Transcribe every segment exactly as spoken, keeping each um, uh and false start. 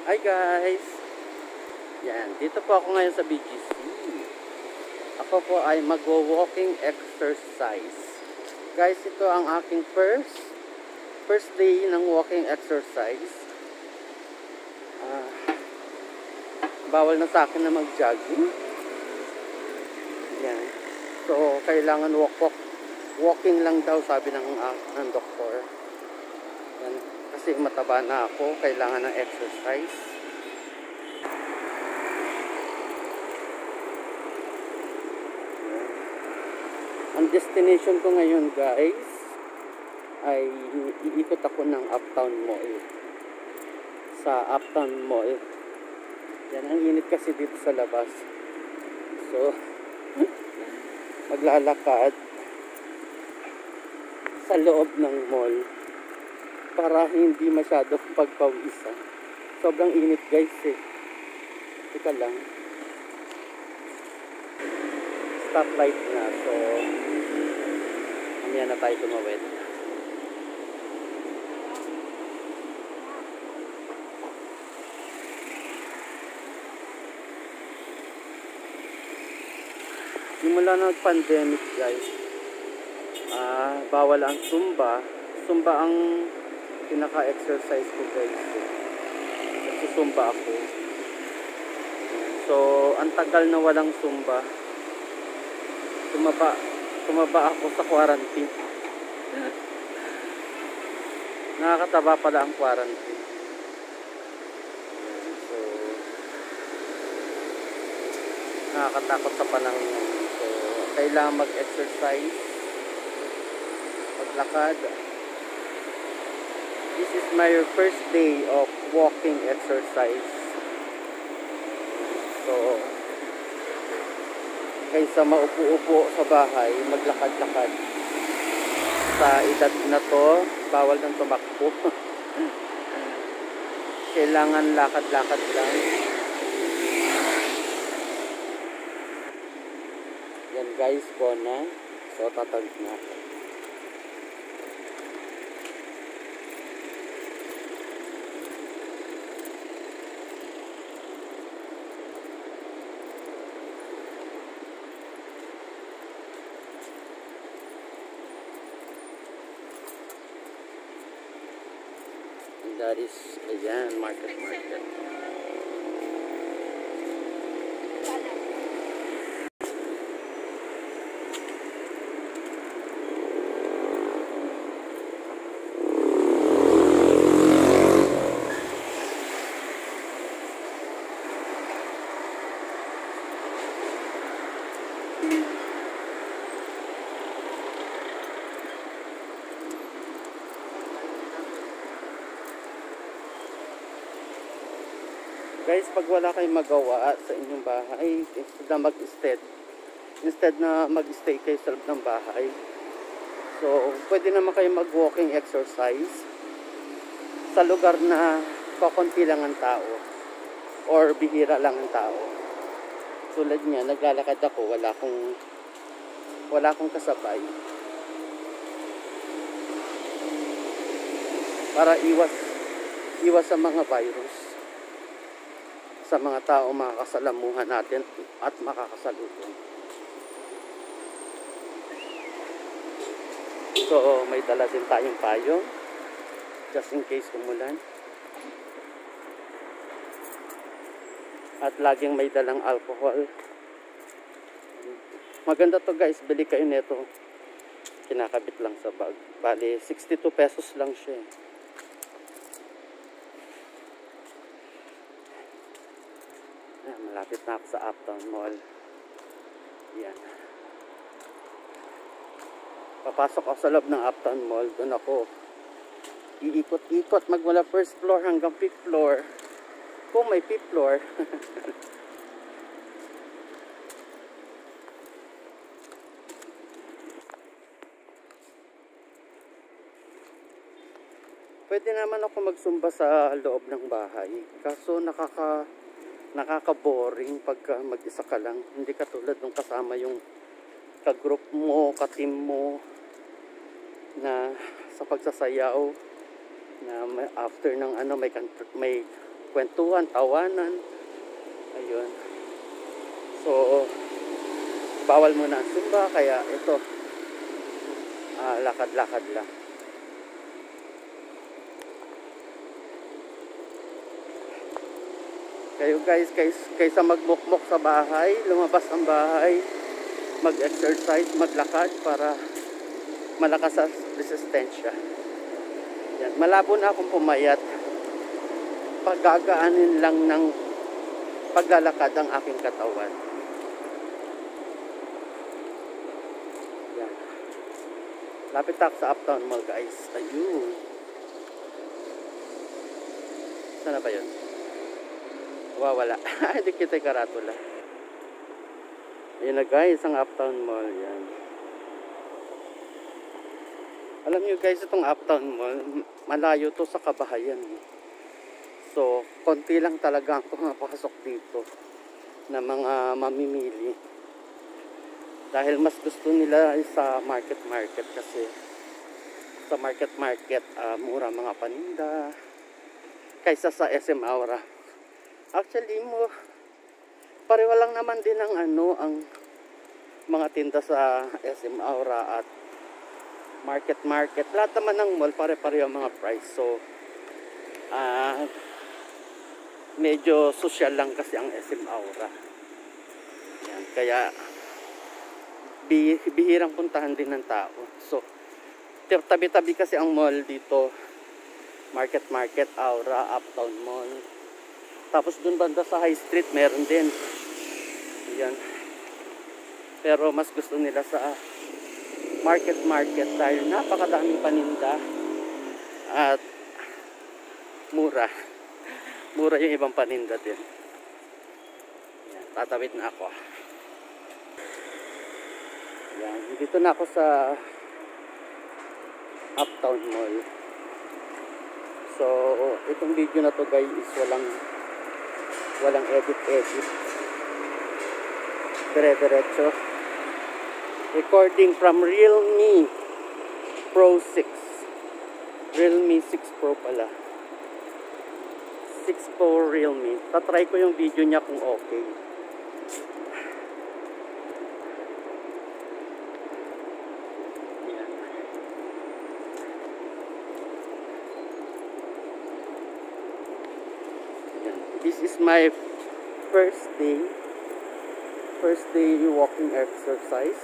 Hi guys! Yan, dito po ako ngayon sa B G C. Ako po ay magwo-walking exercise. Guys, ito ang aking first first day ng walking exercise. Uh, bawal na sa akin na mag-jogging. Yan. So, kailangan walk-walk. Walking lang daw, sabi ng, uh, ng doktor. Yan. Kasi mataba na ako, kailangan ng exercise. Ang destination ko ngayon guys ay iikot ako ng Uptown Mall. Sa Uptown Mall. Yan, ang init kasi dito sa labas. So, maglalakad sa loob ng mall para hindi masyadong pagpawisan. Sobrang init guys eh. Teka lang. Stoplight na. So, mamaya na tayo tumawid. Simula ng pandemic guys, ah, bawal ang Zumba. Zumba ang pinaka-exercise ko guys. Kasi Zumba ako. So, ang tagal na walang Zumba. Tumaba, tumaba ako sa quarantine. Nakakataba pala ang quarantine. So, nakakatakot sa panahon. So, kailangan mag-exercise, maglakad. This is my first day of walking exercise. So, kaysa maupo-upo sa bahay, maglakad-lakad. Sa edad na to, bawal nang tumakbo. Kailangan lakad-lakad lang. Yan guys, Kona. So, tatawid na. That is, ayan, market market. Guys, pag wala kayong magawa sa inyong bahay, instead na mag-stay, instead na mag-stay kayo sa loob ng bahay, so, pwede naman kayo mag-walking exercise sa lugar na kakunti lang ang tao or bihira lang ang tao. Tulad niya, naglalakad ako, wala akong wala akong kasabay. Para iwas iwas sa mga virus, sa mga tao makakasalamuhan natin at makakasalubong. So, may dala din tayong payong just in case umulan. At laging may dalang alcohol. Maganda to guys, bili kayo nito. Kinakabit lang sa bag. Bali, sixty-two pesos lang siya. Malapit na ako sa Uptown Mall. Yan. Papasok ako sa loob ng Uptown Mall. Doon ako iikot-ikot magmula first floor hanggang fifth floor. Kung may fifth floor. Pwede naman ako magsumba sa loob ng bahay. Kaso nakaka nakaka-boring pagka mag-isa ka lang. Hindi katulad nung kasama yung ka-group mo, ka-team mo na sa pagsasayaw na after ng ano may may kwentuhan, tawanan. Ayun. So, bawal muna ang Zumba, kaya ito, uh, lakad-lakad lang. Kayo guys, kays, kaysa magmukmok sa bahay, lumabas ang bahay, mag-exercise, maglakad para malakas ang resistensya. Yan. Malabo na akong pumayat. Paggagaanin lang ng paglalakad ang aking katawan. Yan. Lapit ako sa Uptown Mall guys. Ayun. Sana ba yun? Wawala. Hindi kita karatula. Ayun na guys, ang Uptown Mall. Yan. Alam nyo guys, itong Uptown Mall, malayo to sa kabahayan. So, konti lang talaga ang pumapasok dito na mga mamimili. Dahil mas gusto nila sa market-market kasi sa market-market, uh, mura mga paninda kaysa sa S M Aura. Actually mo, pareho lang naman din ang ano, ang mga tinda sa S M Aura at market-market. Lahat naman ng mall, pare-pareho ang mga price. So, ah, uh, medyo social lang kasi ang S M Aura. Yan, kaya bihirang puntahan din ng tao. So, tabi-tabi kasi ang mall dito. Market-market, Aura, Uptown Mall. Tapos dun banda sa High Street, meron din. Yan. Pero mas gusto nila sa market-market dahil napakadaming paninda at mura. Mura yung ibang paninda din. Yan, tatawid na ako. Yan, dito na ako sa Uptown Mall. So, itong video na to guys is walang walang edit-edit. Dire-diretso. Recording from Realme Pro six. Realme six Pro pala. six Pro Realme. Tatry ko yung video niya kung okay. Yan. Yan. This is my first day. First day walking exercise.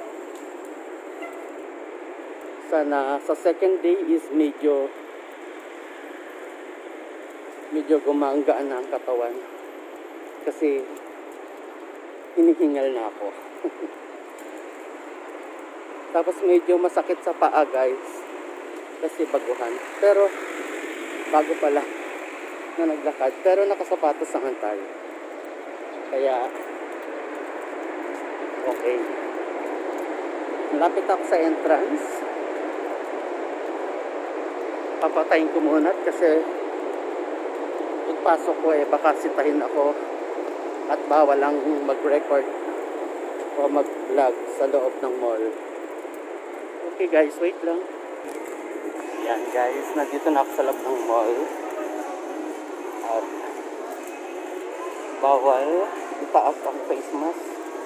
Sana sa second day is medyo medyo gumagaan na ang katawan kasi hinihingal na ako. Tapos medyo masakit sa paa guys kasi baguhan, pero bago pala na naglakad, pero nakasapatos naman tayo kaya okay. Malapit ako sa entrance. Papatayin ko muna kasi pagpasok ko eh baka sitahin ako at bawal lang mag-record o mag-vlog sa loob ng mall. Okay guys, wait lang. Yan guys, nandito na ako sa loob ng mall at bawal itaas ang face mask.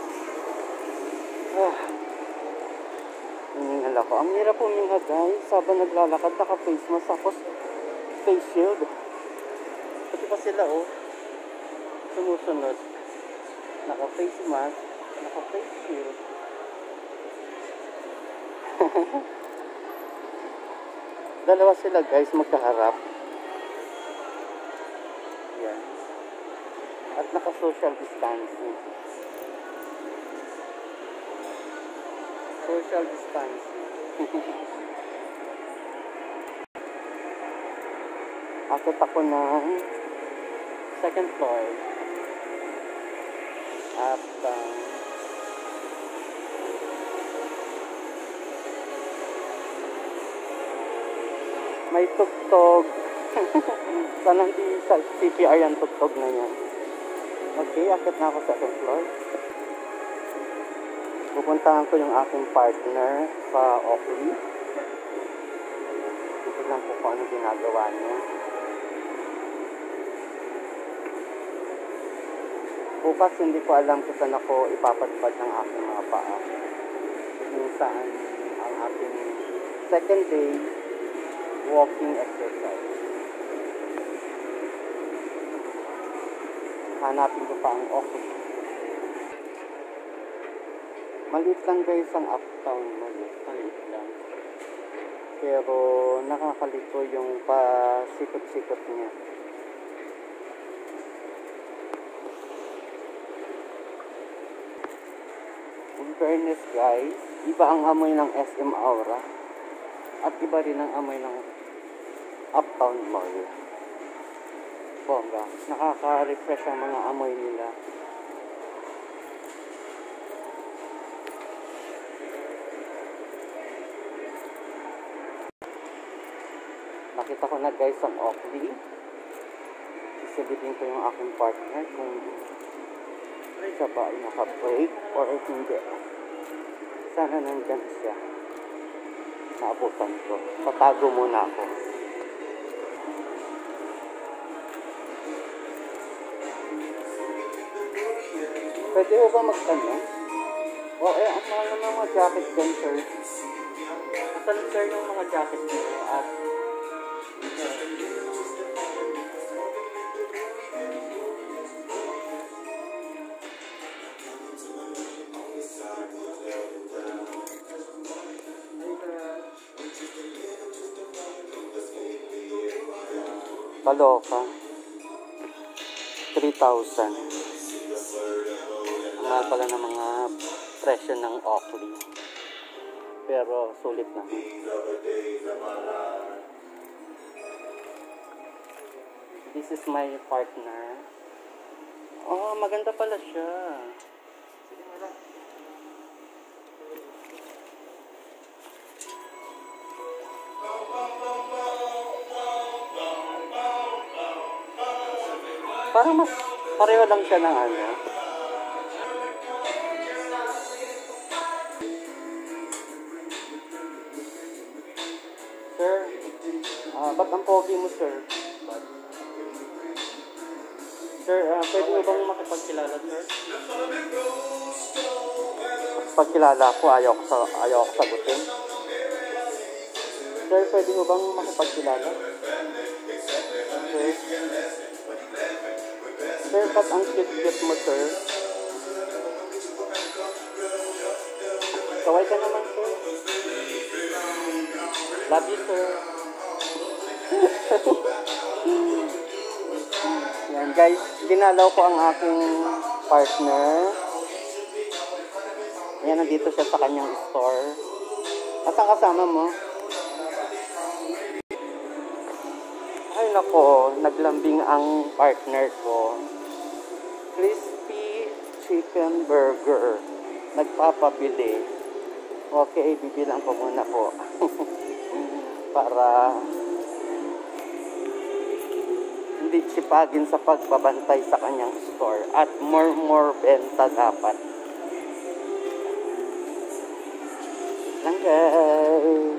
Ah, hiningal ako. Ang hirap huminga guys habang naglalakad, naka face mask tapos face shield. Pati pa sila oh, sumusunod, naka face mask, naka face shield. Dalawa sila guys magkaharap. Yan. At naka social distancing. Social distancing. Akit ako ng second floor. At uh, may tugtog. Sana hindi sa C P R yung tugtog na yan. Okay, akit na ako sa second floor. Pupuntahan ko yung aking partner sa Oakley. Tignan ko kung ano ginagawa niya. Bukas hindi ko alam kung saan ako ipapadpad ng aking mga paa. Kung saan ang aking second day walking exercise. Hanapin ko pa ang Oakley. Maliit lang guys ang uptown. Maliit, maliit lang. Pero nakakalito yung pasikot-sikot niya. In fairness guys, iba ang amoy ng S M Aura at iba rin ang amoy ng Uptown Mall. Bongga, nakaka-refresh ang mga amoy nila. Nakita ko na guys ang Oakley. Sisilitin ko yung aking partner kung siya ba ay naka-break or hindi. Sana nandyan siya. Naabutan ko. Patago muna ako. Pwede ko ba magtanong? O eh, ang mahal ng mga jacket dyan, sir. Asan sir yung mga jacket nyo? At kaloka. three thousand. Ang mahal pala ng mga presyo ng Oakley. Pero sulit na. This is my partner. Oh, maganda pala siya. Parang mas pareho lang siya ng ano. Sir, uh, ba't ang pogi mo, sir? Sir, uh, pwede mo bang makipagkilala, sir? Pagkilala ko, ayaw ko, sa, ayaw ko sagutin. Sir, pwede mo bang makipagkilala? Sir? Sir, ba't ang cute-cute mo, sir? Kaway ka naman, sir. Love you, sir. Yan, guys. Dinalaw ko ang aking partner. Yan, nandito siya sa kanyang store. At ang kasama mo? Ay, nako. Naglambing ang partner ko. Crispy chicken burger. Nagpapabili. Okay, bibilang ko muna po. Para hindi sipagin sa pagbabantay sa kanyang store. At more more benta dapat. Lang guys.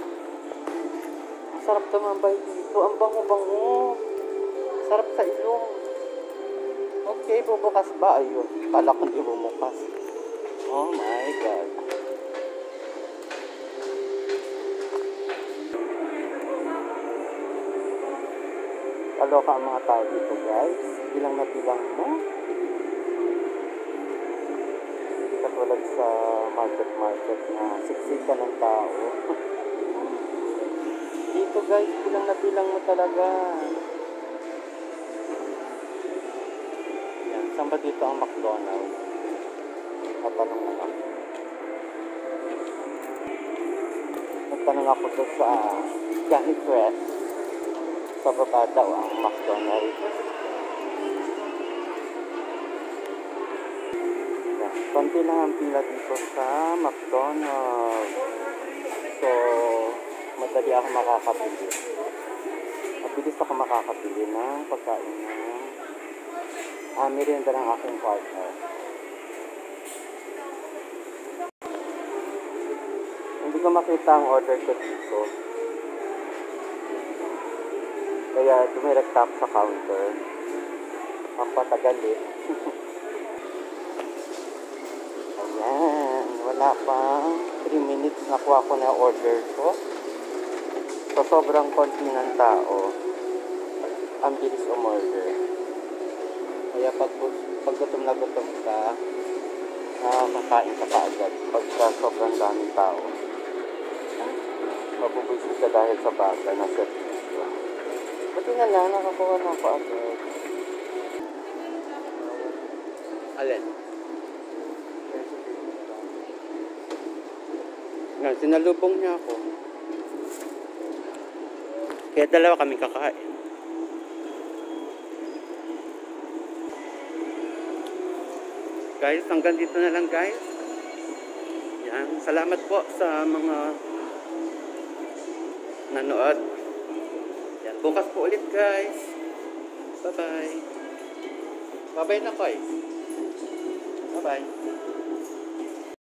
Sarap tumambay dito. Ang bango-bango. Sarap sa ilong. Okay, bubukas ba? Ayun. Kala kong ibumukas. Oh my God. Kaloka ang mga tao dito, guys. Bilang na bilang mo. Hindi katulad sa market-market na siksikan ng tao. Dito, guys, bilang na bilang mo talaga. Yan, saan ba dito ang McDonald's? Natanong na ako. Nagtanong ako doon sa Johnny Fresh. Sa baba daw ang McDonald's. Yan, konti lang ang pila dito sa McDonald's. So, madali ako makakabili. Mabilis ako makakabili ng pagkain na ah, merienda ng aking partner. Hindi ko makita ang order ko dito. Kaya dumirekta ako sa counter. Ang patagal eh. Ayan, wala pang three minutes nakuha ko na order ko. So, sobrang konti ng tao. Ang bilis umorder. Kaya pag, pag gutom na gutom ka, nakakain ka kaagad. Pagka sobrang daming tao, mabubuisit ka dahil sa baga na service. Buti na lang, nakakuha na ako agad. Alin? Yan, sinalubong niya ako. Kaya dalawa kami kakain. Guys, hanggang dito na lang guys. Yan, salamat po sa mga nanood. Yan, bukas po ulit guys. Bye bye. Bye bye na koy. Bye bye.